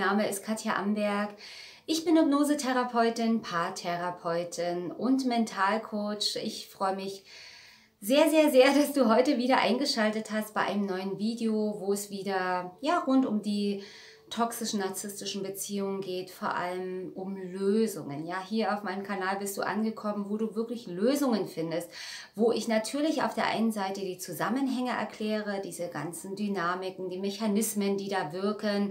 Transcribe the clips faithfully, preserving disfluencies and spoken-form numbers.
Name ist Katja Amberg. Ich bin Hypnosetherapeutin, Paartherapeutin und Mentalcoach. Ich freue mich sehr, sehr, sehr, dass du heute wieder eingeschaltet hast bei einem neuen Video, wo es wieder ja, rund um die toxischen, narzisstischen Beziehungen geht, vor allem um Lösungen. Ja, hier auf meinem Kanal bist du angekommen, wo du wirklich Lösungen findest, wo ich natürlich auf der einen Seite die Zusammenhänge erkläre, diese ganzen Dynamiken, die Mechanismen, die da wirken,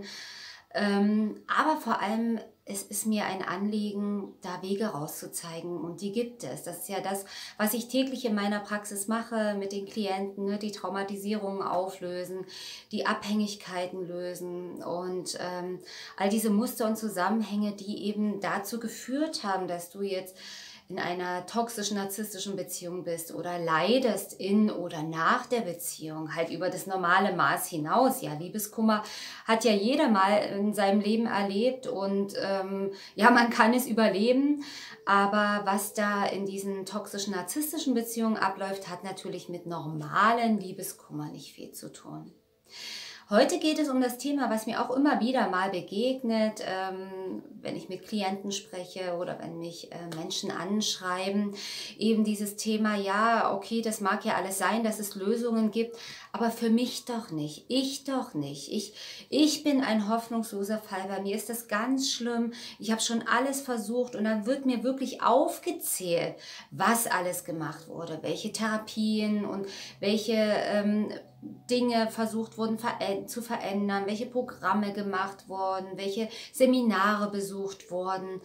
ähm, aber vor allem es ist mir ein Anliegen, da Wege rauszuzeigen, und die gibt es. Das ist ja das, was ich täglich in meiner Praxis mache mit den Klienten, ne? Die Traumatisierungen auflösen, die Abhängigkeiten lösen und ähm, all diese Muster und Zusammenhänge, die eben dazu geführt haben, dass du jetzt in einer toxischen, narzisstischen Beziehung bist oder leidest in oder nach der Beziehung, halt über das normale Maß hinaus. Ja, Liebeskummer hat ja jeder mal in seinem Leben erlebt und ähm, ja, man kann es überleben. Aber was da in diesen toxischen, narzisstischen Beziehungen abläuft, hat natürlich mit normalen Liebeskummer nicht viel zu tun. Heute geht es um das Thema, was mir auch immer wieder mal begegnet, ähm, wenn ich mit Klienten spreche oder wenn mich äh, Menschen anschreiben. Eben dieses Thema, ja, okay, das mag ja alles sein, dass es Lösungen gibt, aber für mich doch nicht, ich doch nicht. Ich, ich bin ein hoffnungsloser Fall, bei mir ist das ganz schlimm. Ich habe schon alles versucht und dann wird mir wirklich aufgezählt, was alles gemacht wurde, welche Therapien und welche ähm, Dinge versucht wurden zu verändern, welche Programme gemacht wurden, welche Seminare besucht wurden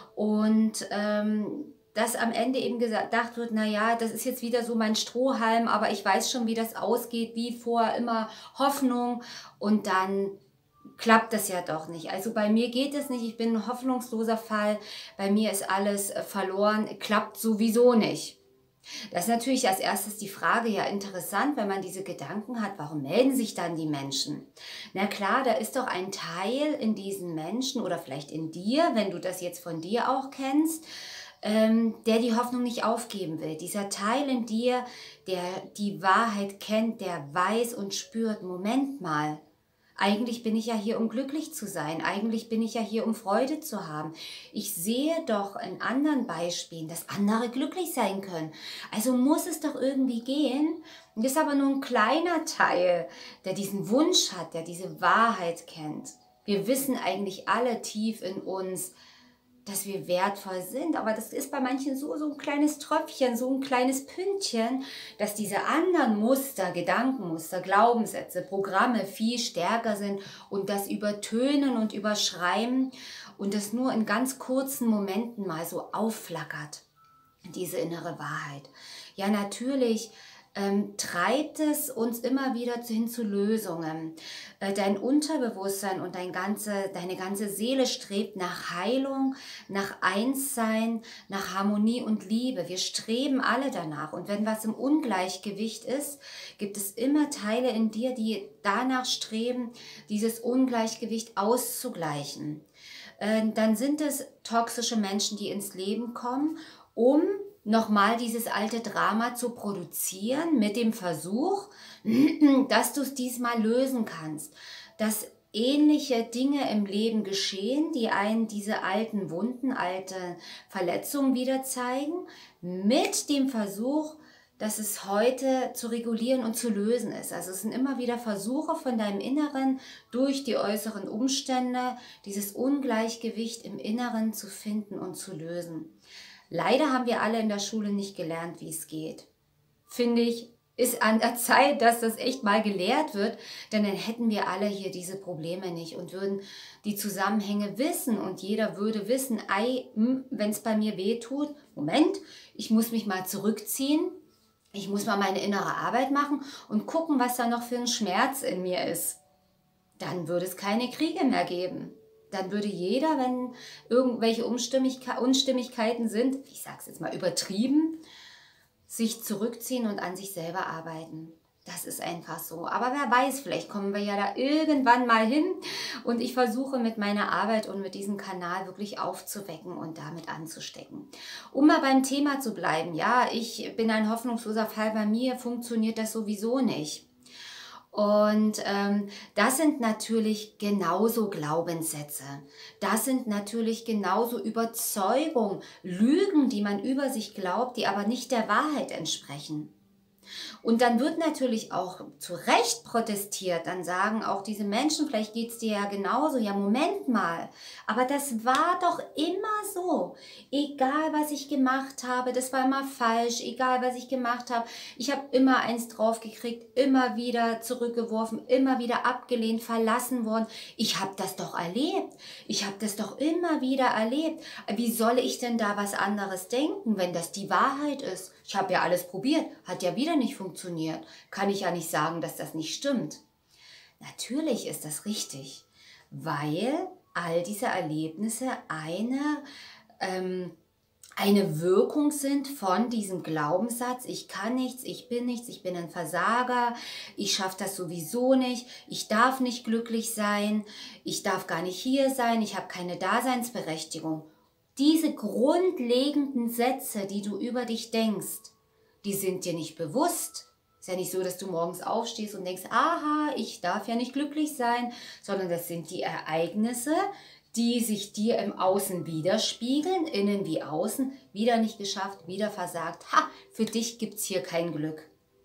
und ähm, dass am Ende eben gedacht wird, naja, das ist jetzt wieder so mein Strohhalm, aber ich weiß schon, wie das ausgeht, wie vorher immer Hoffnung, und dann klappt das ja doch nicht. Also bei mir geht es nicht, ich bin ein hoffnungsloser Fall, bei mir ist alles verloren, klappt sowieso nicht. Das ist natürlich als erstes die Frage, ja interessant, wenn man diese Gedanken hat, warum melden sich dann die Menschen? Na klar, da ist doch ein Teil in diesen Menschen oder vielleicht in dir, wenn du das jetzt von dir auch kennst, ähm, der die Hoffnung nicht aufgeben will. Dieser Teil in dir, der die Wahrheit kennt, der weiß und spürt, Moment mal, eigentlich bin ich ja hier, um glücklich zu sein. Eigentlich bin ich ja hier, um Freude zu haben. Ich sehe doch in anderen Beispielen, dass andere glücklich sein können. Also muss es doch irgendwie gehen. Und das ist aber nur ein kleiner Teil, der diesen Wunsch hat, der diese Wahrheit kennt. Wir wissen eigentlich alle tief in uns, dass wir wertvoll sind, aber das ist bei manchen so, so ein kleines Tröpfchen, so ein kleines Pünktchen, dass diese anderen Muster, Gedankenmuster, Glaubenssätze, Programme viel stärker sind und das übertönen und überschreiben und das nur in ganz kurzen Momenten mal so aufflackert, diese innere Wahrheit. Ja, natürlich Ähm, treibt es uns immer wieder hin zu Lösungen. Äh, dein Unterbewusstsein und dein ganze, deine ganze Seele strebt nach Heilung, nach Einssein, nach Harmonie und Liebe. Wir streben alle danach. Und wenn was im Ungleichgewicht ist, gibt es immer Teile in dir, die danach streben, dieses Ungleichgewicht auszugleichen. Äh, dann sind es toxische Menschen, die ins Leben kommen, um nochmal dieses alte Drama zu produzieren mit dem Versuch, dass du es diesmal lösen kannst. Dass ähnliche Dinge im Leben geschehen, die einen diese alten Wunden, alte Verletzungen wieder zeigen, mit dem Versuch, dass es heute zu regulieren und zu lösen ist. Also es sind immer wieder Versuche von deinem Inneren durch die äußeren Umstände, dieses Ungleichgewicht im Inneren zu finden und zu lösen. Leider haben wir alle in der Schule nicht gelernt, wie es geht. Finde ich, ist an der Zeit, dass das echt mal gelehrt wird, denn dann hätten wir alle hier diese Probleme nicht und würden die Zusammenhänge wissen und jeder würde wissen, wenn es bei mir weh tut, Moment, ich muss mich mal zurückziehen, ich muss mal meine innere Arbeit machen und gucken, was da noch für ein Schmerz in mir ist. Dann würde es keine Kriege mehr geben. Dann würde jeder, wenn irgendwelche Unstimmigkeiten sind, ich sage es jetzt mal übertrieben, sich zurückziehen und an sich selber arbeiten. Das ist einfach so. Aber wer weiß, vielleicht kommen wir ja da irgendwann mal hin. Und ich versuche mit meiner Arbeit und mit diesem Kanal wirklich aufzuwecken und damit anzustecken. Um mal beim Thema zu bleiben, ja, ich bin ein hoffnungsloser Fall. Bei mir funktioniert das sowieso nicht. Und ähm, das sind natürlich genauso Glaubenssätze. Das sind natürlich genauso Überzeugungen, Lügen, die man über sich glaubt, die aber nicht der Wahrheit entsprechen. Und dann wird natürlich auch zu Recht protestiert, dann sagen auch diese Menschen, vielleicht geht es dir ja genauso, ja Moment mal, aber das war doch immer so, egal was ich gemacht habe, das war immer falsch, egal was ich gemacht habe, ich habe immer eins draufgekriegt, immer wieder zurückgeworfen, immer wieder abgelehnt, verlassen worden, ich habe das doch erlebt, ich habe das doch immer wieder erlebt, wie soll ich denn da was anderes denken, wenn das die Wahrheit ist? Ich habe ja alles probiert, hat ja wieder nicht funktioniert. Kann ich ja nicht sagen, dass das nicht stimmt. Natürlich ist das richtig, weil all diese Erlebnisse eine, ähm, eine Wirkung sind von diesem Glaubenssatz, ich kann nichts, ich bin nichts, ich bin ein Versager, ich schaffe das sowieso nicht, ich darf nicht glücklich sein, ich darf gar nicht hier sein, ich habe keine Daseinsberechtigung. Diese grundlegenden Sätze, die du über dich denkst, die sind dir nicht bewusst. Ist ja nicht so, dass du morgens aufstehst und denkst, aha, ich darf ja nicht glücklich sein, sondern das sind die Ereignisse, die sich dir im Außen widerspiegeln, innen wie außen, wieder nicht geschafft, wieder versagt. Ha, für dich gibt es hier kein Glück.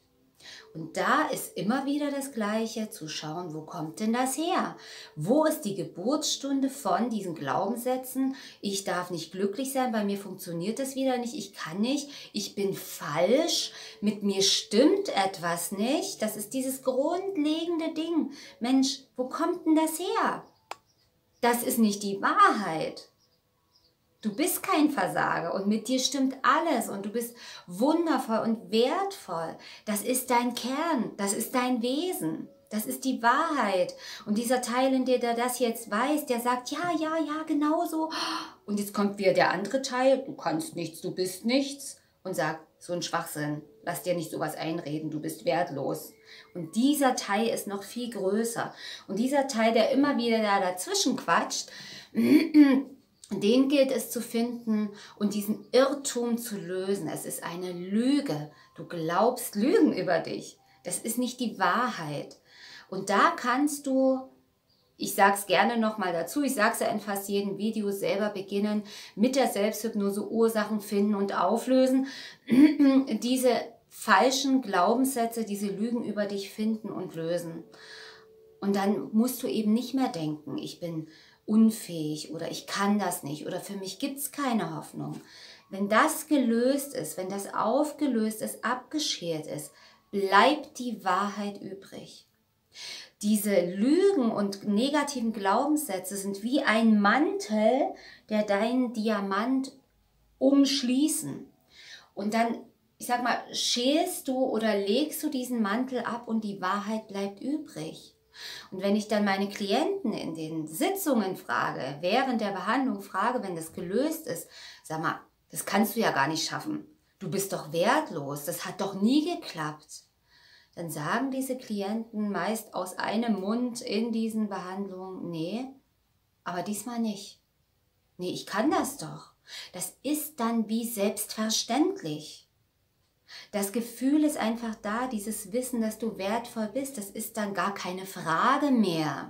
Und da ist immer wieder das Gleiche, zu schauen, wo kommt denn das her? Wo ist die Geburtsstunde von diesen Glaubenssätzen? Ich darf nicht glücklich sein, bei mir funktioniert das wieder nicht, ich kann nicht, ich bin falsch, mit mir stimmt etwas nicht. Das ist dieses grundlegende Ding. Mensch, wo kommt denn das her? Das ist nicht die Wahrheit. Du bist kein Versager und mit dir stimmt alles und du bist wundervoll und wertvoll. Das ist dein Kern, das ist dein Wesen, das ist die Wahrheit. Und dieser Teil in dir, der das jetzt weiß, der sagt, ja, ja, ja, genau so. Und jetzt kommt wieder der andere Teil, du kannst nichts, du bist nichts und sagt, so ein Schwachsinn, lass dir nicht sowas einreden, du bist wertlos. Und dieser Teil ist noch viel größer. Und dieser Teil, der immer wieder da dazwischen quatscht, den gilt es zu finden und diesen Irrtum zu lösen. Es ist eine Lüge. Du glaubst Lügen über dich. Das ist nicht die Wahrheit. Und da kannst du, ich sage es gerne nochmal dazu, ich sage es ja in fast jedem Video, selber beginnen mit der Selbsthypnose, Ursachen finden und auflösen. Diese falschen Glaubenssätze, diese Lügen über dich finden und lösen. Und dann musst du eben nicht mehr denken, ich bin unfähig oder ich kann das nicht oder für mich gibt es keine Hoffnung. Wenn das gelöst ist, wenn das aufgelöst ist, abgeschert ist, bleibt die Wahrheit übrig. Diese Lügen und negativen Glaubenssätze sind wie ein Mantel, der deinen Diamant umschließen. Und dann, ich sag mal, schälst du oder legst du diesen Mantel ab und die Wahrheit bleibt übrig. Und wenn ich dann meine Klienten in den Sitzungen frage, während der Behandlung frage, wenn das gelöst ist, sag mal, das kannst du ja gar nicht schaffen. Du bist doch wertlos, das hat doch nie geklappt. Dann sagen diese Klienten meist aus einem Mund in diesen Behandlungen, nee, aber diesmal nicht. Nee, ich kann das doch. Das ist dann wie selbstverständlich. Das Gefühl ist einfach da, dieses Wissen, dass du wertvoll bist, das ist dann gar keine Frage mehr.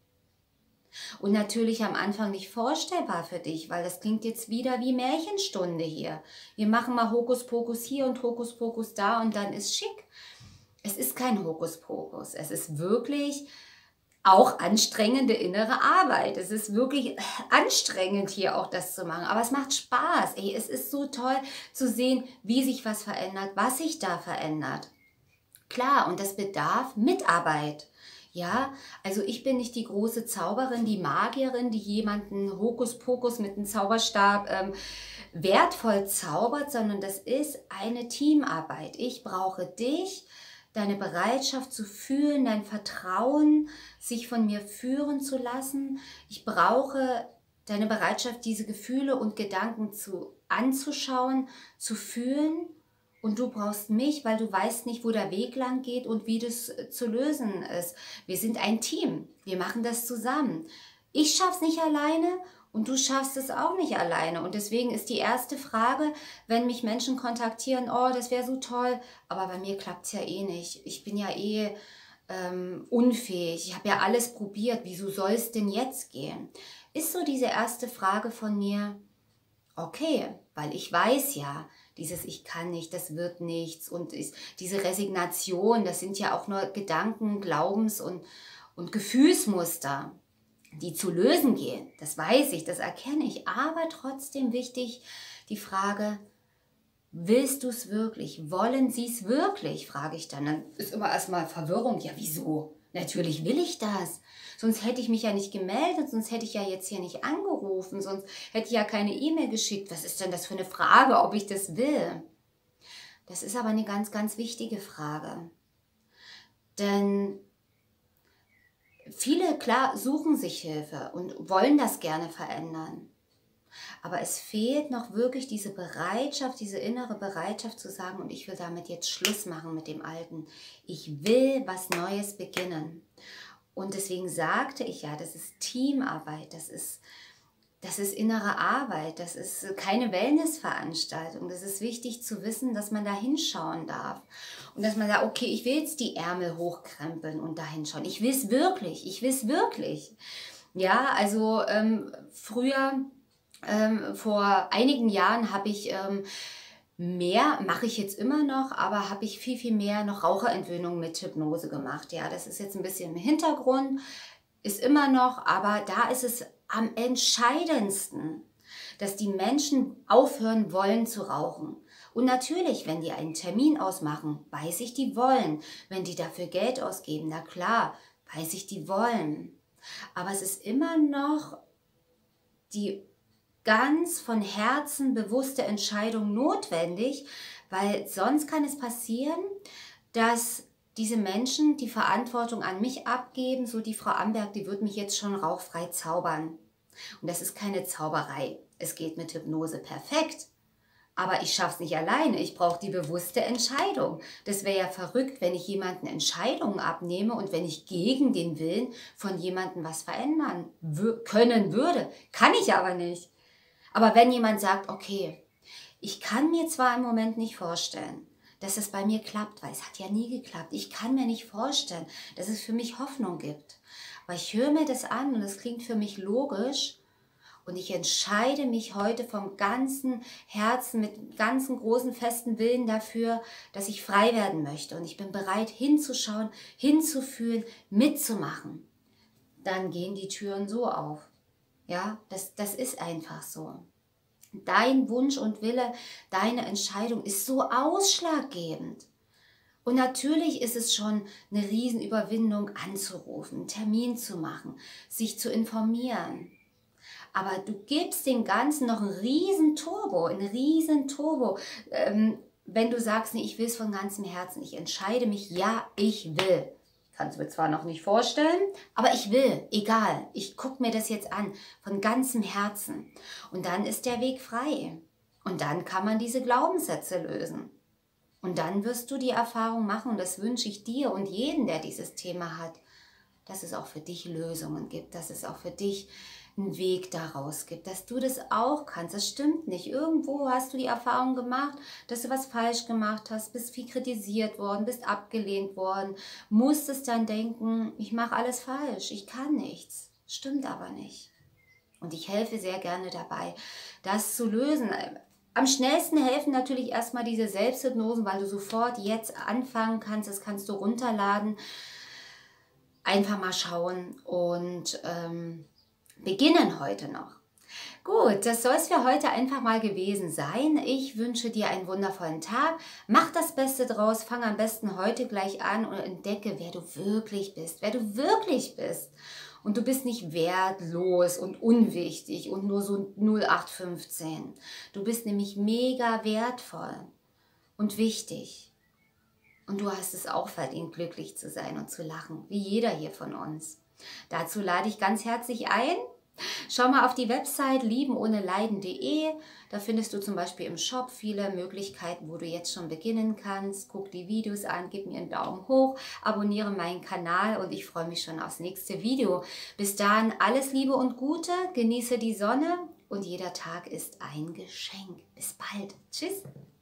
Und natürlich am Anfang nicht vorstellbar für dich, weil das klingt jetzt wieder wie Märchenstunde hier. Wir machen mal Hokuspokus hier und Hokuspokus da und dann ist schick. Es ist kein Hokuspokus, es ist wirklich auch anstrengende innere Arbeit. Es ist wirklich anstrengend, hier auch das zu machen. Aber es macht Spaß. Ey, es ist so toll zu sehen, wie sich was verändert, was sich da verändert. Klar, und das bedarf Mitarbeit. Ja, also ich bin nicht die große Zauberin, die Magierin, die jemanden Hokuspokus mit einem Zauberstab ähm, wertvoll zaubert, sondern das ist eine Teamarbeit. Ich brauche dich, deine Bereitschaft zu fühlen, dein Vertrauen, sich von mir führen zu lassen. Ich brauche deine Bereitschaft, diese Gefühle und Gedanken zu, anzuschauen, zu fühlen. Und du brauchst mich, weil du weißt nicht, wo der Weg lang geht und wie das zu lösen ist. Wir sind ein Team. Wir machen das zusammen. Ich schaffe es nicht alleine und du schaffst es auch nicht alleine. Und deswegen ist die erste Frage, wenn mich Menschen kontaktieren, oh, das wäre so toll, aber bei mir klappt es ja eh nicht. Ich bin ja eh ähm, unfähig, ich habe ja alles probiert, wieso soll es denn jetzt gehen? Ist so diese erste Frage von mir, okay, weil ich weiß ja, dieses Ich kann nicht, das wird nichts und ist, diese Resignation, das sind ja auch nur Gedanken, Glaubens- und, und Gefühlsmuster, die zu lösen gehen. Das weiß ich, das erkenne ich, aber trotzdem wichtig die Frage, willst du es wirklich? Wollen sie es wirklich? Frage ich dann. Dann ist immer erstmal Verwirrung. Ja, wieso? Natürlich will ich das. Sonst hätte ich mich ja nicht gemeldet, sonst hätte ich ja jetzt hier nicht angerufen, sonst hätte ich ja keine E-Mail geschickt. Was ist denn das für eine Frage, ob ich das will? Das ist aber eine ganz, ganz wichtige Frage. Denn viele, klar, suchen sich Hilfe und wollen das gerne verändern. Aber es fehlt noch wirklich diese Bereitschaft, diese innere Bereitschaft zu sagen, und ich will damit jetzt Schluss machen mit dem Alten. Ich will was Neues beginnen. Und deswegen sagte ich ja, das ist Teamarbeit, das ist, das ist innere Arbeit, das ist keine Wellnessveranstaltung. Das ist wichtig zu wissen, dass man da hinschauen darf. Und dass man sagt, okay, ich will jetzt die Ärmel hochkrempeln und da hinschauen. Ich will es wirklich, ich will es wirklich. Ja, also ähm, früher... Ähm, vor einigen Jahren habe ich ähm, mehr, mache ich jetzt immer noch, aber habe ich viel, viel mehr noch Raucherentwöhnung mit Hypnose gemacht. Ja, das ist jetzt ein bisschen im Hintergrund, ist immer noch, aber da ist es am entscheidendsten, dass die Menschen aufhören wollen zu rauchen. Und natürlich, wenn die einen Termin ausmachen, weiß ich, die wollen. Wenn die dafür Geld ausgeben, na klar, weiß ich, die wollen. Aber es ist immer noch die ganz von Herzen bewusste Entscheidung notwendig, weil sonst kann es passieren, dass diese Menschen die Verantwortung an mich abgeben, so die Frau Amberg, die wird mich jetzt schon rauchfrei zaubern. Und das ist keine Zauberei. Es geht mit Hypnose perfekt. Aber ich schaffe es nicht alleine. Ich brauche die bewusste Entscheidung. Das wäre ja verrückt, wenn ich jemanden Entscheidungen abnehme und wenn ich gegen den Willen von jemandem was verändern können würde. Kann ich aber nicht. Aber wenn jemand sagt, okay, ich kann mir zwar im Moment nicht vorstellen, dass es bei mir klappt, weil es hat ja nie geklappt. Ich kann mir nicht vorstellen, dass es für mich Hoffnung gibt. Aber ich höre mir das an und es klingt für mich logisch und ich entscheide mich heute vom ganzen Herzen, mit ganzen großen festen Willen dafür, dass ich frei werden möchte. Und ich bin bereit hinzuschauen, hinzufühlen, mitzumachen. Dann gehen die Türen so auf. Ja, das, das ist einfach so. Dein Wunsch und Wille, deine Entscheidung ist so ausschlaggebend. Und natürlich ist es schon eine Riesenüberwindung anzurufen, einen Termin zu machen, sich zu informieren. Aber du gibst dem Ganzen noch einen riesen Turbo, einen riesen Turbo. Ähm, wenn du sagst, nee, ich will es von ganzem Herzen, ich entscheide mich, ja, ich will. Kann es mir zwar noch nicht vorstellen, aber ich will, egal, ich gucke mir das jetzt an, von ganzem Herzen. Und dann ist der Weg frei. Und dann kann man diese Glaubenssätze lösen. Und dann wirst du die Erfahrung machen, und das wünsche ich dir und jeden, der dieses Thema hat, dass es auch für dich Lösungen gibt, dass es auch für dich einen Weg daraus gibt, dass du das auch kannst. Das stimmt nicht. Irgendwo hast du die Erfahrung gemacht, dass du was falsch gemacht hast, bist viel kritisiert worden, bist abgelehnt worden, musstest dann denken, ich mache alles falsch, ich kann nichts. Stimmt aber nicht. Und ich helfe sehr gerne dabei, das zu lösen. Am schnellsten helfen natürlich erstmal diese Selbsthypnosen, weil du sofort jetzt anfangen kannst, das kannst du runterladen. Einfach mal schauen und ähm, beginnen heute noch. Gut, das soll es für heute einfach mal gewesen sein. Ich wünsche dir einen wundervollen Tag. Mach das Beste draus. Fang am besten heute gleich an und entdecke, wer du wirklich bist. Wer du wirklich bist. Und du bist nicht wertlos und unwichtig und nur so null acht fünfzehn. Du bist nämlich mega wertvoll und wichtig. Und du hast es auch verdient, glücklich zu sein und zu lachen, wie jeder hier von uns. Dazu lade ich ganz herzlich ein. Schau mal auf die Website liebenohneleiden punkt de. Da findest du zum Beispiel im Shop viele Möglichkeiten, wo du jetzt schon beginnen kannst. Guck die Videos an, gib mir einen Daumen hoch, abonniere meinen Kanal und ich freue mich schon aufs nächste Video. Bis dahin alles Liebe und Gute, genieße die Sonne und jeder Tag ist ein Geschenk. Bis bald. Tschüss.